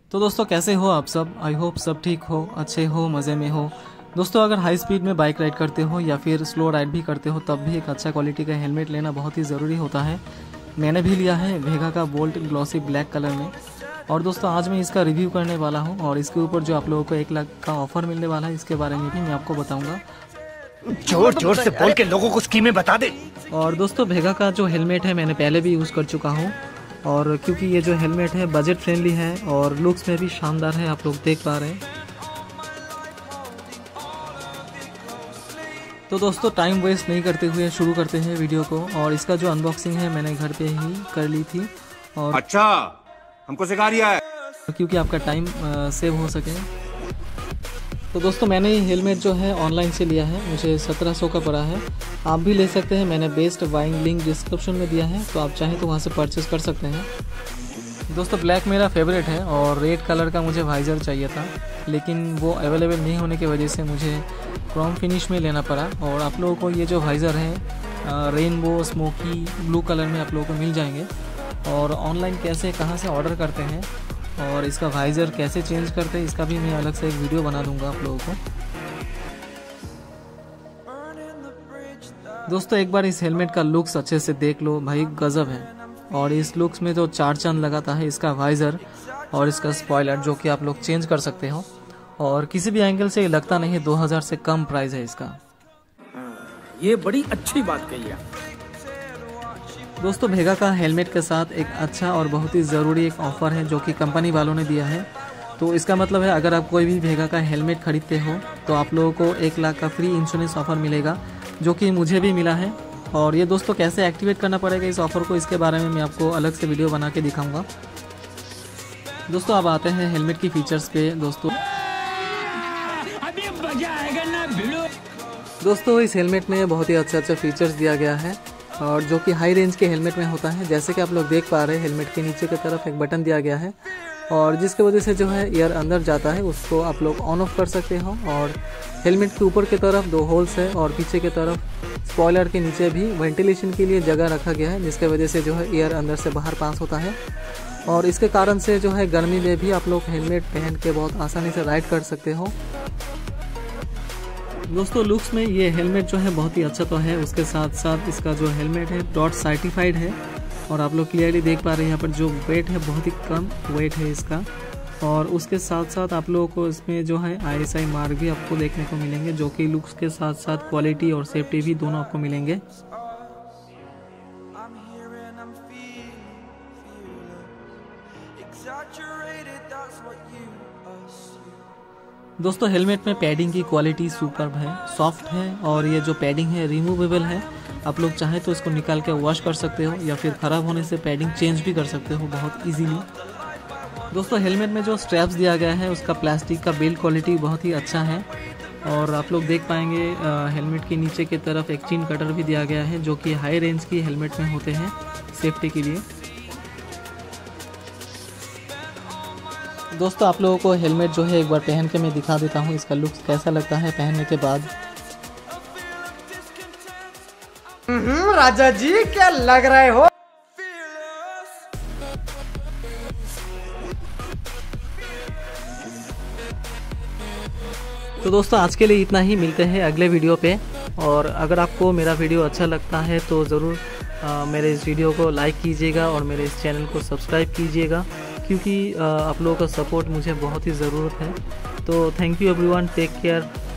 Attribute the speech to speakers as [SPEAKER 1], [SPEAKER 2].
[SPEAKER 1] तो दोस्तों कैसे हो आप सब। आई होप सब ठीक हो, अच्छे हो, मज़े में हो। दोस्तों अगर हाई स्पीड में बाइक राइड करते हो या फिर स्लो राइड भी करते हो तब भी एक अच्छा क्वालिटी का हेलमेट लेना बहुत ही ज़रूरी होता है। मैंने भी लिया है वेगा का बोल्ट ग्लॉसी ब्लैक कलर में। और दोस्तों आज मैं इसका रिव्यू करने वाला हूँ और इसके ऊपर जो आप लोगों को 1 लाख का ऑफर मिलने वाला है इसके बारे में भी मैं आपको बताऊँगा।
[SPEAKER 2] जोर जोर से बोल के लोगों को स्कीमें बता दे।
[SPEAKER 1] और दोस्तों वेगा का जो हेलमेट है मैंने पहले भी यूज़ कर चुका हूँ और क्योंकि ये जो हेलमेट है बजट फ्रेंडली है और लुक्स में भी शानदार है, आप लोग देख पा रहे हैं। तो दोस्तों टाइम वेस्ट नहीं करते हुए शुरू करते हैं वीडियो को। और इसका जो अनबॉक्सिंग है मैंने घर पे ही कर ली थी। और
[SPEAKER 2] अच्छा हमको सिखा रिया है
[SPEAKER 1] क्योंकि आपका टाइम सेव हो सके। तो दोस्तों मैंने ये हेलमेट जो है ऑनलाइन से लिया है, मुझे 1700 का पड़ा है। आप भी ले सकते हैं, मैंने बेस्ट बाइंग लिंक डिस्क्रिप्शन में दिया है, तो आप चाहें तो वहाँ से परचेस कर सकते हैं। दोस्तों ब्लैक मेरा फेवरेट है और रेड कलर का मुझे वाइज़र चाहिए था, लेकिन वो अवेलेबल नहीं होने की वजह से मुझे क्रोम फिनिश में लेना पड़ा। और आप लोगों को ये जो वाइज़र है रेनबो स्मोकी ब्लू कलर में आप लोगों को मिल जाएंगे। और ऑनलाइन कैसे कहाँ से ऑर्डर करते हैं और इसका वाइज़र कैसे चेंज करते हैं इसका भी मैं अलग से एक वीडियो बना दूंगा आप लोगों को। दोस्तों एक बार इस हेलमेट का लुक्स अच्छे से देख लो, भाई गजब है। और इस लुक्स में तो 4 चांद लगाता है इसका वाइज़र और इसका स्पॉइलर जो कि आप लोग चेंज कर सकते हो। और किसी भी एंगल से लगता नहीं 2000 से कम प्राइस है इसका।
[SPEAKER 3] ये बड़ी अच्छी बात कही है।
[SPEAKER 1] दोस्तों वेगा का हेलमेट के साथ एक अच्छा और बहुत ही ज़रूरी एक ऑफ़र है जो कि कंपनी वालों ने दिया है। तो इसका मतलब है अगर आप कोई भी वेगा का हेलमेट खरीदते हो तो आप लोगों को 1 लाख का फ्री इंश्योरेंस ऑफ़र मिलेगा, जो कि मुझे भी मिला है। और ये दोस्तों कैसे एक्टिवेट करना पड़ेगा इस ऑफ़र को, इसके बारे में मैं आपको अलग से वीडियो बना के दिखाऊँगा। दोस्तों अब आते हैं हेलमेट की फ़ीचर्स पे। दोस्तों इस हेलमेट में बहुत ही अच्छा फीचर्स दिया गया है और जो कि हाई रेंज के हेलमेट में होता है। जैसे कि आप लोग देख पा रहे हैं हेलमेट के नीचे की तरफ एक बटन दिया गया है और जिसकी वजह से जो है एयर अंदर जाता है, उसको आप लोग ऑन ऑफ कर सकते हो। और हेलमेट के ऊपर की तरफ 2 होल्स है और पीछे की तरफ स्पॉइलर के नीचे भी वेंटिलेशन के लिए जगह रखा गया है, जिसके वजह से जो है एयर अंदर से बाहर पास होता है। और इसके कारण से जो है गर्मी में भी आप लोग हेलमेट पहन के बहुत आसानी से राइड कर सकते हो। दोस्तों लुक्स में ये हेलमेट जो है बहुत ही अच्छा तो है, उसके साथ साथ इसका जो हेलमेट है डॉट सर्टिफाइड है। और आप लोग क्लियरली देख पा रहे हैं यहाँ पर जो वेट है बहुत ही कम वेट है इसका। और उसके साथ साथ आप लोगों को इसमें जो है ISI मार्क भी आपको देखने को मिलेंगे, जो कि लुक्स के साथ साथ क्वालिटी और सेफ्टी भी दोनों आपको मिलेंगे। दोस्तों हेलमेट में पैडिंग की क्वालिटी सुपर्ब है, सॉफ्ट है और ये जो पैडिंग है रिमूवेबल है। आप लोग चाहें तो इसको निकाल के वॉश कर सकते हो या फिर ख़राब होने से पैडिंग चेंज भी कर सकते हो बहुत इजीली। दोस्तों हेलमेट में जो स्ट्रैप्स दिया गया है उसका प्लास्टिक का बिल्ड क्वालिटी बहुत ही अच्छा है। और आप लोग देख पाएंगे हेलमेट के नीचे की तरफ एक चिन कटर भी दिया गया है, जो कि हाई रेंज की हेलमेट में होते हैं सेफ्टी के लिए। दोस्तों आप लोगों को हेलमेट जो है एक बार पहन के मैं दिखा देता हूँ इसका लुक कैसा लगता है पहनने के बाद।
[SPEAKER 3] राजा जी क्या लग रहे हो।
[SPEAKER 1] तो दोस्तों आज के लिए इतना ही, मिलते हैं अगले वीडियो पे। और अगर आपको मेरा वीडियो अच्छा लगता है तो ज़रूर मेरे इस वीडियो को लाइक कीजिएगा और मेरे इस चैनल को सब्सक्राइब कीजिएगा, क्योंकि आप लोगों का सपोर्ट मुझे बहुत ही ज़रूरत है। तो thank you everyone, take care.